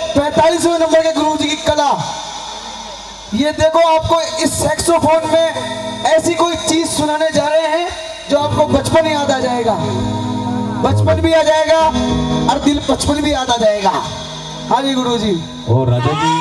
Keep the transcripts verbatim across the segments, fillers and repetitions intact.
पैंतालीसवें number के गुरुजी की कला। ये देखो, आपको इस सैक्सोफोन में ऐसी कोई चीज सुनाने जा रहे हैं जो आपको बचपन याद आ जाएगा, बचपन भी आ जाएगा और दिल बचपन भी याद आ जाएगा। हाँ जी गुरुजी। और राजा जी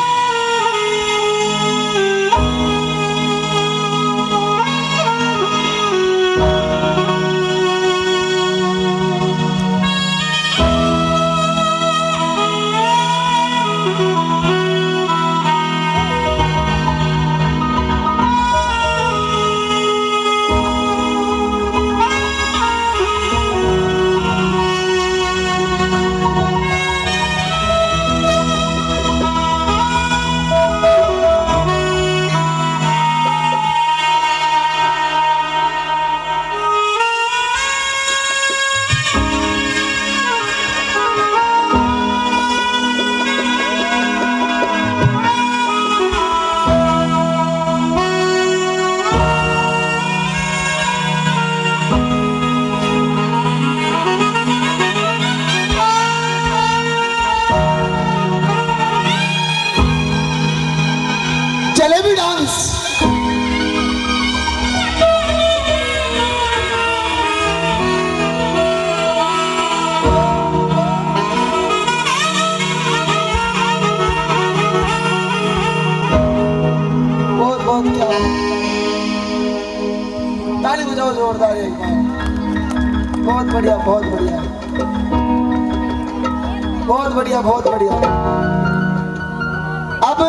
जलेबी डांस। बहुत बहुत क्या, ताली बजाओ जोरदार एक बार। बहुत बढ़िया, बहुत बढ़िया, बहुत बढ़िया, बहुत बढ़िया। अब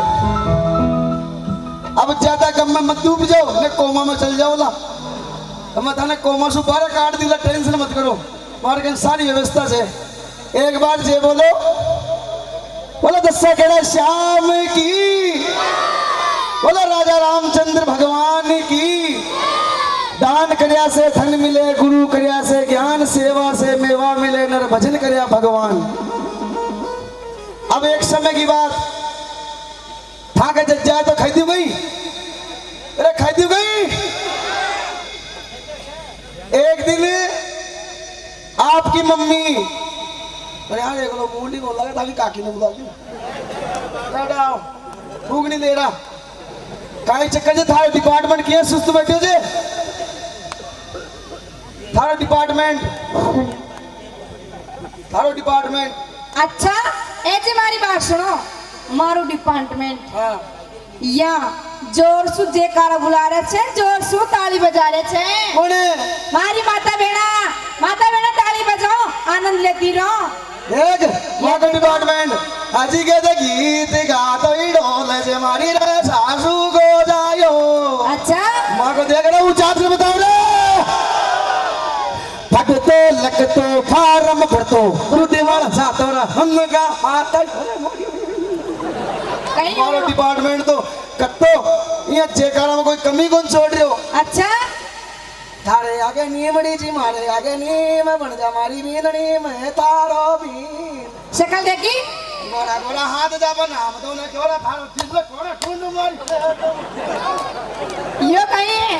अब ज्यादा गम में मत डूब जाओ, ने कोमा में चल जाओ ला। मैं थाने कोमा से बारह काट दी ला, टेंशन मत करो, मार्ग सारी व्यवस्था से। एक बार जे बोलो, बोलो दस्सा केड़ा श्याम की, बोलो राजा रामचंद्र भगवान की। दान करया से धन मिले, गुरु करया से ज्ञान, सेवा से मेवा मिले, नर भजन करया भगवान। अब एक समय की बात, था के जज जाए तो खरीदी गई, अरे खरीदी गई। एक दिन आपकी मम्मी, अरे यार एक लोग मुंडी बोल रहा था, काकी ने बुला लिया, भूख नहीं दे रहा, काई चक्कर से थारे डिपार्टमेंट किए सुस्त बैठे जे, थारो डिपार्टमेंट, थारो डिपार्टमेंट। अच्छा ऐसे मारी बात सुनो, मारो डिपार्टमेंट। हाँ। या जोर सु जयकारा बुला रहे छे, जोर सु ताली बजा रहे छे। कोने? मारी माता बेड़ा, माता बेड़ा ताली बजाओ, आनंद लेती रहो। देख माँ का डिपार्टमेंट, हाजी के दे गीत गातो ही ढोल से मारी रे सासू को जायो। अच्छा माँ को देख रहा हूँ, चार से बताओ रे। फटतो लगतो फार्म भरतो, रुदे वाला जातो रा हम का माता। हमारा डिपार्टमेंट तो कत्तो ये जयकारा में कोई कमी कौन छोड़ रहे हो। अच्छा थारे आगे नीमड़ी जी, मारे आगे नीम बन जा मारी बीनड़ी में तारो बीन। शक्ल देखी, गोरा गोरा हाथ जा बना हम तो ना क्यों थारो जिसले कोरा ढूंढ मारी। यो कहीं है?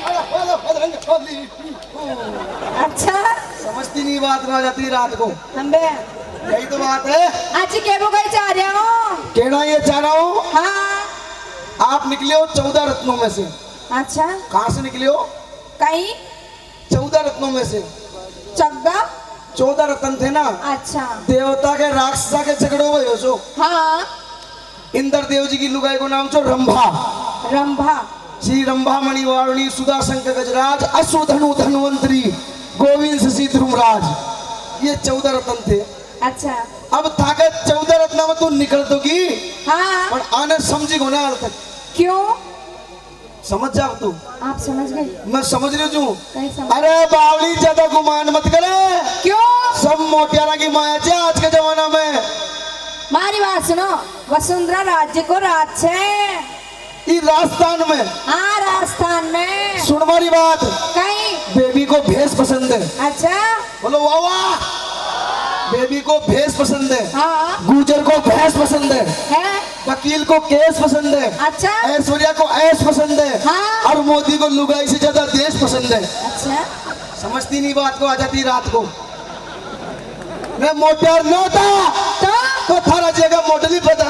अच्छा समझती नहीं बात, ना जाती रात को। हम्बे यही तो बात है। आज केबो कहीं जा रहे हो? कहना ये चाह रहा हूँ, हाँ आप निकले हो चौदह रत्नों में से। अच्छा कहाँ से निकले हो? कहीं चौदह रत्नों में से। चौदह चौदह रत्न थे ना। अच्छा देवता के राक्षसा के झगड़ो हुए हो सो। हाँ इंद्र देव जी की लुगाई को नाम छो रंभा। रंभा, श्री रंभा मणि वारुणी सुधा शंकर गजराज अश्वधनु धन्वंतरी गोविंद शशि ध्रुवराज, ये चौदह रत्न थे। अच्छा अब ताकत चौदह रत्न में तू निकल दोगी, हाँ पर आने समझी को ना अर्थ। क्यों? समझ जाओ तू। आप समझ गए? मैं समझ रही हूँ। नहीं समझ। अरे बावली ज्यादा गुमान मत करे। क्यों? सब मोटियारा की माया है आज के जमाना में। मारी बात सुनो, वसुंधरा राज्य को राज है ये राजस्थान में। हाँ राजस्थान में। सुन मारी बात, कहीं बेबी को भेष पसंद है। अच्छा बोलो वाह वाह। बेबी को भेष पसंद है, हाँ गुजर को भैंस पसंद है, है? वकील को केस पसंद है, अच्छा ऐश्वर्या को ऐश पसंद है, हाँ। और मोदी को लुगाई से ज्यादा देश पसंद है। अच्छा समझती नहीं बात को, आ जाती रात को। मैं मोटियार न होता तो तो थारा जगह मॉडल ही बता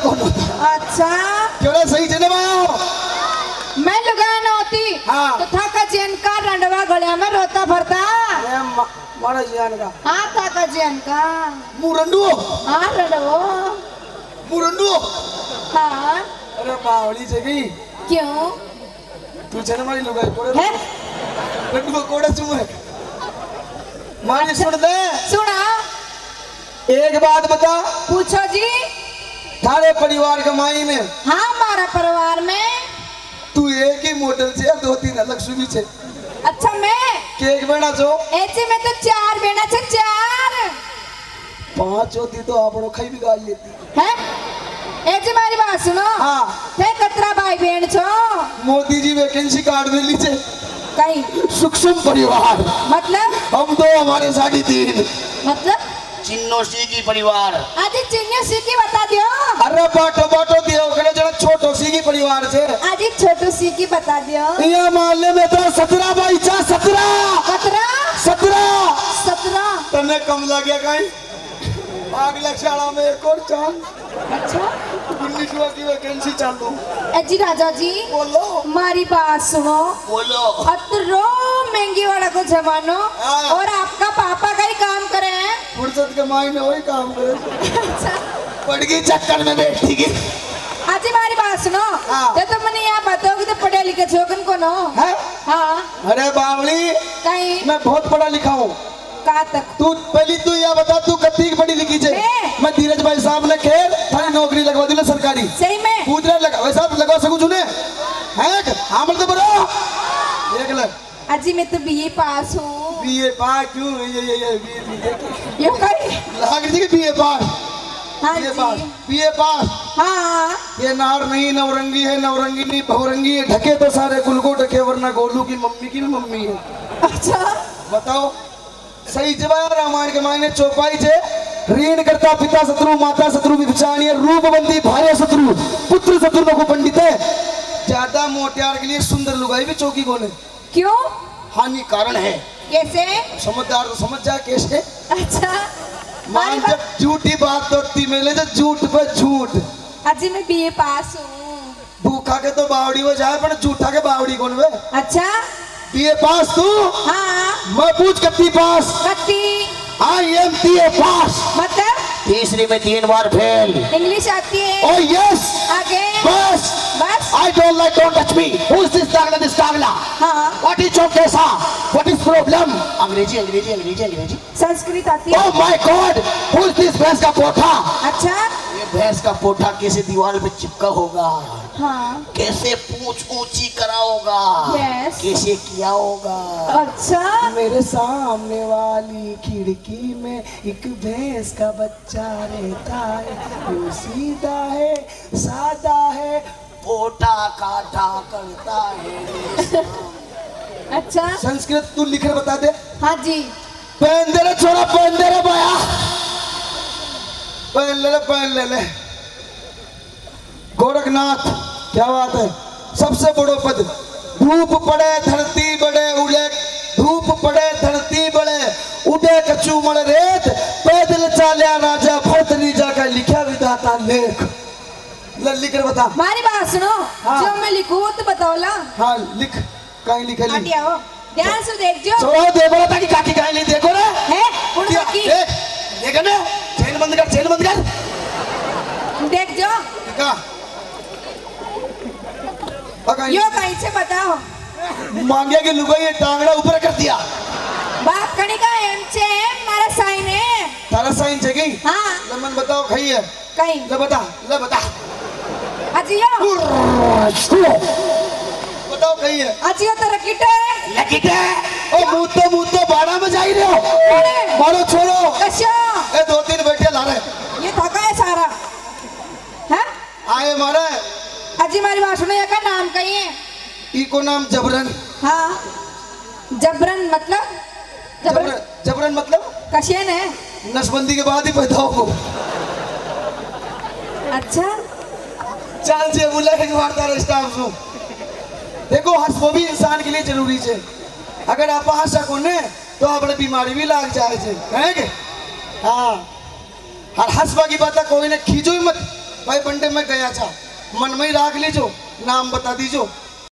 अच्छा क्यों सही चले भाया मैं लुगाया न होती हाँ। तो था का जैन का रंडवा गलिया में रोता भरता। मारा जियान का हाँ था का जैन का मुरंडू हाँ रंडवो मुरंडू हाँ। अरे बावली जगी क्यों तू चने मारी लुगाई कोड़े है रंडू कोड़े चुमे मारी सुन दे सुना एक बात बता पूछो जी। थारे परिवार के माई में हाँ हमारा परिवार में तू एक ही मॉडल से या दो तीन अलग सुबी छे अच्छा मैं केक बना जो ऐसे में तो चार बेना छे चार पांच होती तो आपनो खाई भी गाल लेती है। ऐसे मारी बात सुनो हाँ थे कतरा भाई बहन छो मोदी जी वैकेंसी कार्ड में लीजिए कहीं सूक्ष्म परिवार मतलब हम तो हमारे साढ़े तीन मतलब चिन्नो सी की परिवार आज चिन्ह सी की बता दियो। अरे बाटो बाटो दियो करे जरा छोटो सी की परिवार से आज छोटू सी की बता दियो। ये मोहल्ले में तो सत्रह बाई चा सत्रह कतरा सत्रह सत्रह तने कम लग गया कहीं अगले शाला में एक और चांद अच्छा उन्नीसवा की वैकेंसी चालू अजी राजा जी बोलो हमारी बात सुनो। बोलो अतरो महंगी वाला को जमानो हाँ। और आपका पापा का ही काम करे हैं। फुर्सत के माई में वही काम करे अच्छा पड़ गई चक्कर में बैठी गई आज हमारी बात सुनो हाँ। तो तुम मैंने यहाँ बताओगे तो पढ़े लिखे छोकन को नो है हाँ अरे बावली कहीं मैं बहुत पढ़ा लिखा हूँ कहाँ तक तू पहली तू यह बता तू कत्ती की पढ़ी लिखी छे मैं? मैं धीरज भाई साहब ने खेल थारी नौकरी लगवा दी सरकारी सही में पूछ लगा वैसा लगवा सकूं चुने है हाँ मतलब बरो देख ले अजी मैं तो बीए पास हूँ। बीए पास क्यों ये ये ये बीए यो कहीं लाग रही बीए पास हाँ बीए पास जी बीए पास हाँ ये नार नहीं नवरंगी है नवरंगी नहीं बहुरंगी है ढके तो सारे कुल को ढके वरना गोलू की मम्मी की भी मम्मी है अच्छा बताओ सही जवाब रामायण के मायने चौपाई छे ऋण करता पिता शत्रु माता शत्रु विभचानी रूपबंदी भार्य शत्रु पुत्र शत्रु को पंडित है ज्यादा मोटियार के लिए सुंदर लुगाई भी चौकी कोने क्यों हानि कारण है कैसे समझदार तो समझ जा कैसे अच्छा मान जब झूठी बात होती मिले तो झूठ पे झूठ अजी मैं बीए पास हूँ। भूखा के तो बावड़ी हो जाए पर झूठा के बावड़ी कौन वे अच्छा बीए पास तू हाँ मैं पूछ कत्ती पास कत्ती आई एम बीए पास मतलब तीसरी में तीन बार फेल इंग्लिश आती है ओ यस आगे बस बस I don't like, don't touch me. Who is this Dagla, this Dagla? हाँ What is your case? What is problem? अंग्रेजी अंग्रेजी अंग्रेजी अंग्रेजी संस्कृत आती है। Oh my God! Who is this भैंस का पोथा? अच्छा ये भैंस का पोठा कैसे दीवार पे चिपका होगा हाँ कैसे पूंछ ऊंची करा होगा Yes. कैसे किया होगा अच्छा मेरे सामने वाली खिड़की में एक भैंस का बच्चा रहता है वो सीधा है सादा है पोठा काटा करता है अच्छा संस्कृत तू लिख कर बता दे हाँ जी पहन दे रे छोरा पहन दे रे भैया पहन ले ले पहन ले ले गोरखनाथ क्या बात है सबसे बड़ो पद धूप पड़े धरती बड़े उड़े धूप पड़े धरती बड़े उड़े कचू मड़ रेत पैदल चालिया राजा भरतरी जाकर लिखा विधाता लेख ले लिख कर बता हमारी बात सुनो हाँ। जो मैं लिखूं तो बताओ ला हाँ लिख कहीं लिखे लिख हटिया हो ध्यान से देख जो छोड़ो दे बोला था कि काकी कहीं नहीं देखो रे है पुण्य की देख देखा ना चैन बंद कर चैन बंद कर देख जो का यो कहीं से बताओ मांगे की लुगाई टांगड़ा ऊपर कर दिया बाप कणी का एम से मारा साइन है तारा साइन जगी हाँ लमन बताओ खाई है कहीं ले बता ले बता अजियो बताओ खाई है अजियो तो रखिटे लकीटे ओ मुंह तो मुंह तो बाड़ा में जा ही रहे हो मारो छोड़ो कश्यो ए दो तीन बैठे ला रहे ये थका है सारा है आए मारे अजी हमारी बात सुनो ये का नाम कही है इको नाम जबरन हाँ जबरन मतलब जबरन जबरन जबरन मतलब कशियन है नसबंदी के बाद ही पैदा हो अच्छा चाल से बोला है वार्ता स्टाफ सु देखो हंसबो भी इंसान के लिए जरूरी है अगर आप हंसा कोने तो अपने बीमारी भी लाग जाए छे हैं के हाँ और हंसबा की बात कोई ने खींचो ही मत भाई बंडे में गया था मन में ही राख लीजो, नाम बता दीजो।